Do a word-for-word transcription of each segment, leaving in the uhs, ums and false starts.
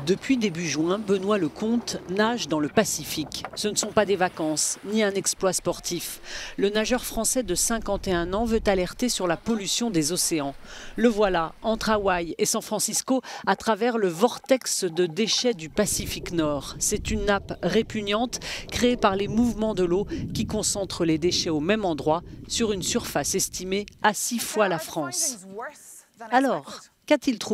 Depuis début juin, Benoît Lecomte nage dans le Pacifique. Ce ne sont pas des vacances, ni un exploit sportif. Le nageur français de cinquante et un ans veut alerter sur la pollution des océans. Le voilà, entre Hawaï et San Francisco, à travers le vortex de déchets du Pacifique Nord. C'est une nappe répugnante, créée par les mouvements de l'eau qui concentrent les déchets au même endroit, sur une surface estimée à six fois la France. Alors, qu'a-t-il trouvé ?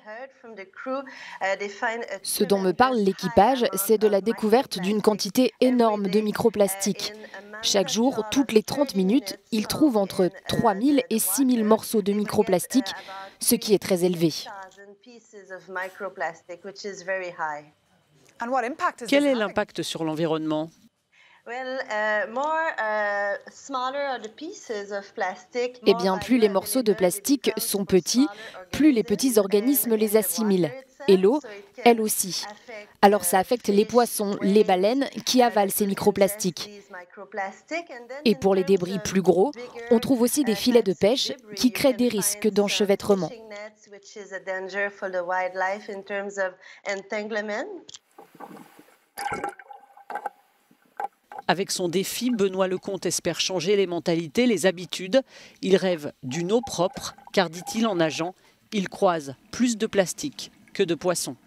Ce dont me parle l'équipage, c'est de la découverte d'une quantité énorme de microplastiques. Chaque jour, toutes les trente minutes, ils trouvent entre trois mille et six mille morceaux de microplastiques, ce qui est très élevé. Quel est l'impact sur l'environnement ? Eh bien, plus les morceaux de plastique sont petits, plus les petits organismes les assimilent. Et l'eau, elle aussi. Alors ça affecte les poissons, les baleines qui avalent ces microplastiques. Et pour les débris plus gros, on trouve aussi des filets de pêche qui créent des risques d'enchevêtrement. Avec son défi, Benoît Lecomte espère changer les mentalités, les habitudes. Il rêve d'une eau propre, car, dit-il en nageant, il croise plus de plastique que de poissons.